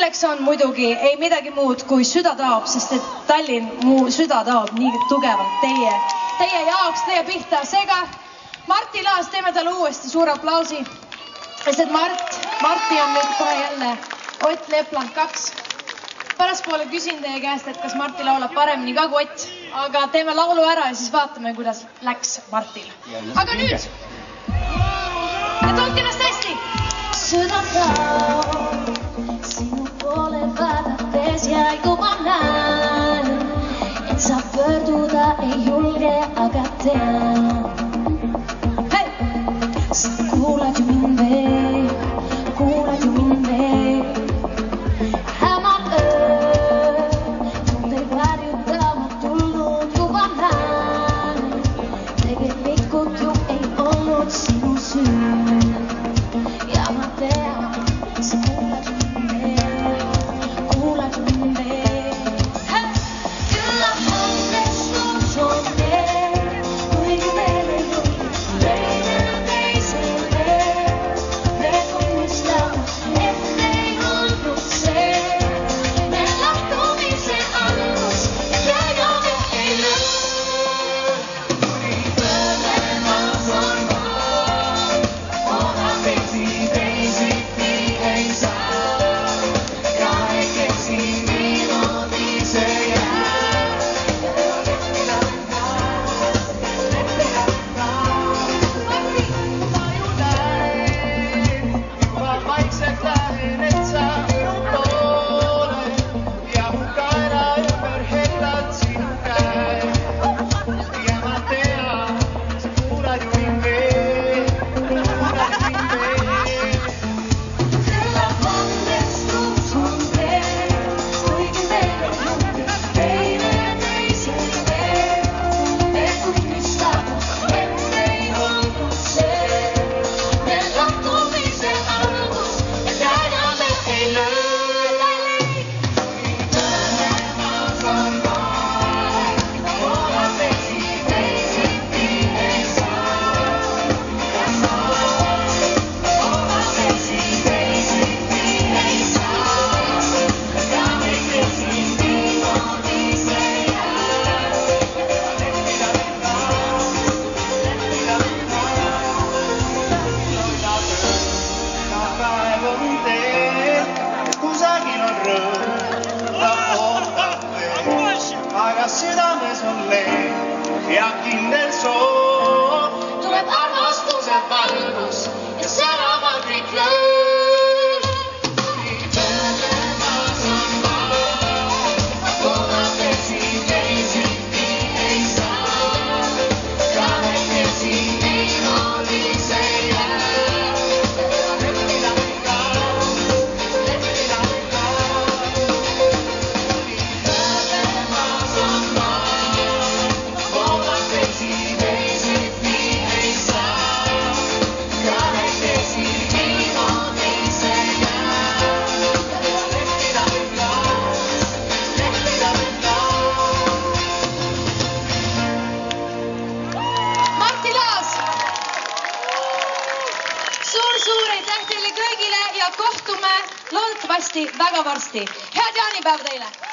selleks on muidugi ei midagi muud kui süda taob, sest et Tallinn, mu süda taob nii tugevalt teie jaoks, teie pihta. Seega Martti Laas, teeme talle uuesti suure aplausi, sest et Martti on nüüd kohe jälle Ott Lepland 2. Päraspoole küsin teie käest, et kas Martti laulab paremini ka kui Ott, aga teeme laulu ära ja siis vaatame, kuidas läks Martil. Aga nüüd! Ja tundke ennast hästi! Süda taob, sinu poole vaadates ja kui ma näen, et sa pöörduda ei julge, aga tean. Hei! Sa kuulad ju mind veel, kuulad ju mind veel. Hämar öö, tunded varjutama tulnud juba näen. Tegelikult ju ei olnud sinu süü. Ja ma tean, sa kuulad ju mind veel, kuulad ju mind veel. Külla õnnestus on veel, kuigi veel ei julge leida teisel veel. Me tunnistame, et ei olnud see, me lahtumise algus, ja tegame ei lõpp. Kuni õnnemas on maa, ona teisi teisiti ei saa, ja ei keksi niimoodi see jää. Leppida Ma ju näen, juba vaikselt lähen, et sa minu poole ja mu kaela ümber heldad sinu käe. Ja ma tean, sa kuulad ju mind veel, kuulad ju mind veel. külla õnnestus on veel, kuigi veel ei julge leida teisel veel. Me tunnistame, et ei olnud see, me lahtumise algus, ja tegame ei lõpp. Õnnemas on maa, ona teisi teisiti ei saa, ja sa ona teisi teisiti ei saa, ja ei keksi niimoodi see Iga päev on teel, kusagil on rõõm, ta ootab veel, aga südames on leeb ja kindel soov. tuleb armastuse valgus ja säravalt kõik lõõb. Õnnemas on maa, ona teisi teisiti ei saa, ja ei keksi niimoodi see jää. Leppida ka, leppida ka. Õnnemas on maa, ona teisi teisiti ei saa, ja ei keksi niimoodi see jää. Leppida ka, leppida ka. Martti Laas! Suur aitäh teile kõigile ja kohtume loodetavasti väga varsti. Head jaanipäeva teile!